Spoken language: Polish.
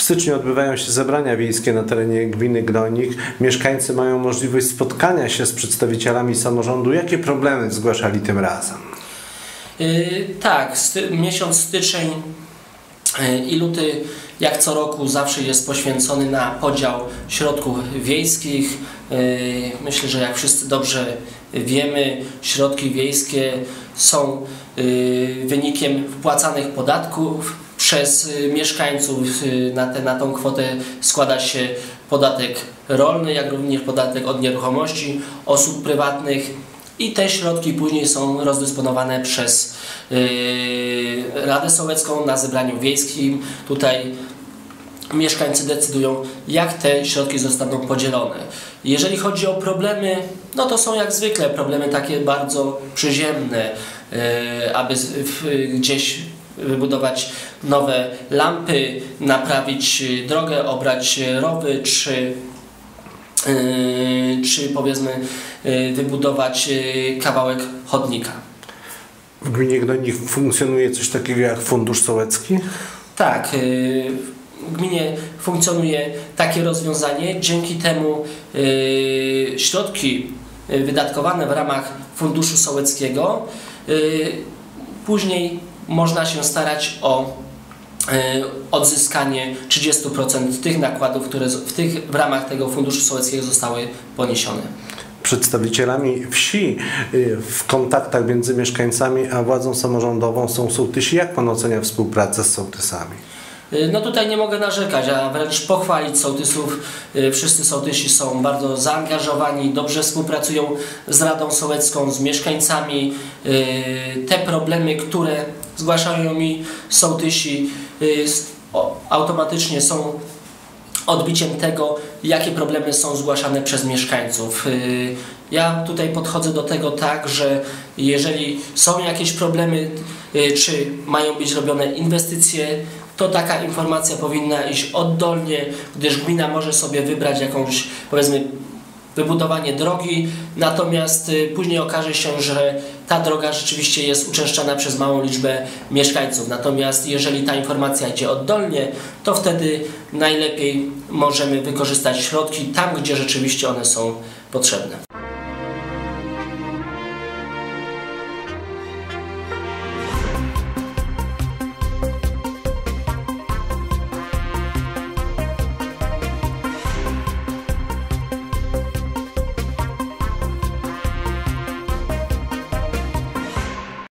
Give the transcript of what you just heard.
styczniu odbywają się zebrania wiejskie na terenie gminy Gronik. Mieszkańcy mają możliwość spotkania się z przedstawicielami samorządu. Jakie problemy zgłaszali tym razem? Tak, miesiąc styczeń i luty jak co roku zawsze jest poświęcony na podział środków wiejskich. Myślę, że jak wszyscy dobrze wiemy, środki wiejskie są wynikiem wpłacanych podatków przez mieszkańców. Na tą kwotę składa się podatek rolny, jak również podatek od nieruchomości osób prywatnych. I te środki później są rozdysponowane przez Radę Sołecką na zebraniu wiejskim. Tutaj mieszkańcy decydują, jak te środki zostaną podzielone. Jeżeli chodzi o problemy, no to są jak zwykle problemy takie bardzo przyziemne, aby gdzieś wybudować nowe lampy, naprawić drogę, obrać rowy, czy powiedzmy wybudować kawałek chodnika. W gminie Gronik funkcjonuje coś takiego jak Fundusz Sołecki? Tak, w gminie funkcjonuje takie rozwiązanie. Dzięki temu środki wydatkowane w ramach Funduszu Sołeckiego później można się starać o odzyskanie 30% tych nakładów, które w ramach tego Funduszu Sołeckiego zostały poniesione. Przedstawicielami wsi w kontaktach między mieszkańcami a władzą samorządową są sołtysi. Jak pan ocenia współpracę z sołtysami? No tutaj nie mogę narzekać, a wręcz pochwalić sołtysów. Wszyscy sołtysi są bardzo zaangażowani, dobrze współpracują z Radą Sołecką, z mieszkańcami. Te problemy, które zgłaszają mi sołtysi, automatycznie są odbiciem tego, jakie problemy są zgłaszane przez mieszkańców. Ja tutaj podchodzę do tego tak, że jeżeli są jakieś problemy, czy mają być robione inwestycje, to taka informacja powinna iść oddolnie, gdyż gmina może sobie wybrać jakąś, powiedzmy, wybudowanie drogi, natomiast później okaże się, że ta droga rzeczywiście jest uczęszczana przez małą liczbę mieszkańców. Natomiast jeżeli ta informacja idzie oddolnie, to wtedy najlepiej możemy wykorzystać środki tam, gdzie rzeczywiście one są potrzebne.